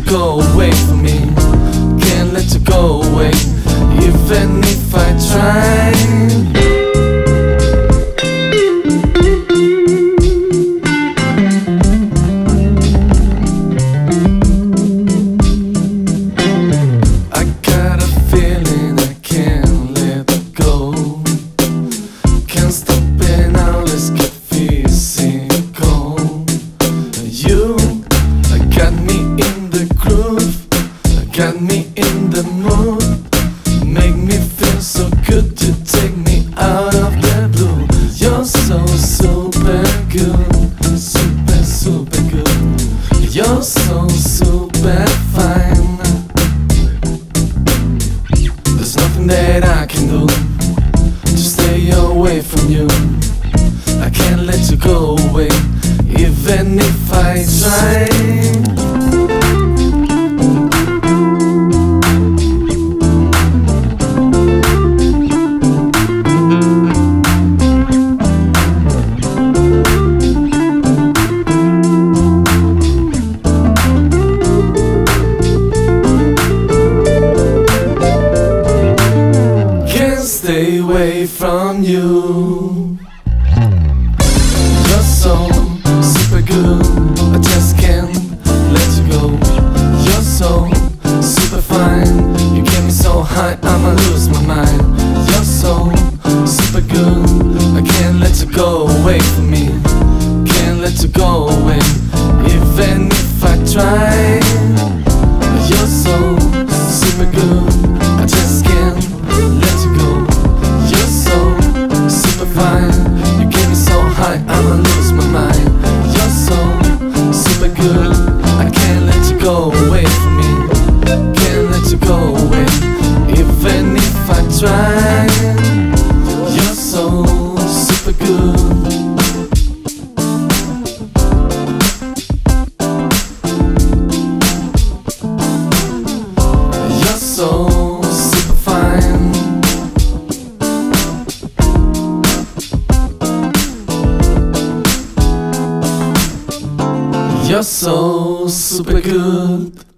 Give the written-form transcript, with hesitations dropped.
go away from me. Can't let you go away, even if I try. Got me in the mood, make me feel so good. You take me out of the blue. You're so super good, super, super good. You're so super fine. There's nothing that I can do to stay away from you. I can't let you go away, even if I try. Stay away from you. You're so super good, I just can't let you go. You're so super fine, you get me so high, I'ma lose my mind. You're so super good, I can't let you go away from me. Can't let you go away, even if I try. You're so super good, I just can't let you go. You're so super fine, you get me so high, I'ma lose my mind. You're so super good, I can't let you go away from me. Can't let you go away, even if I try. You're so super good. You're so super fine. You're so super good.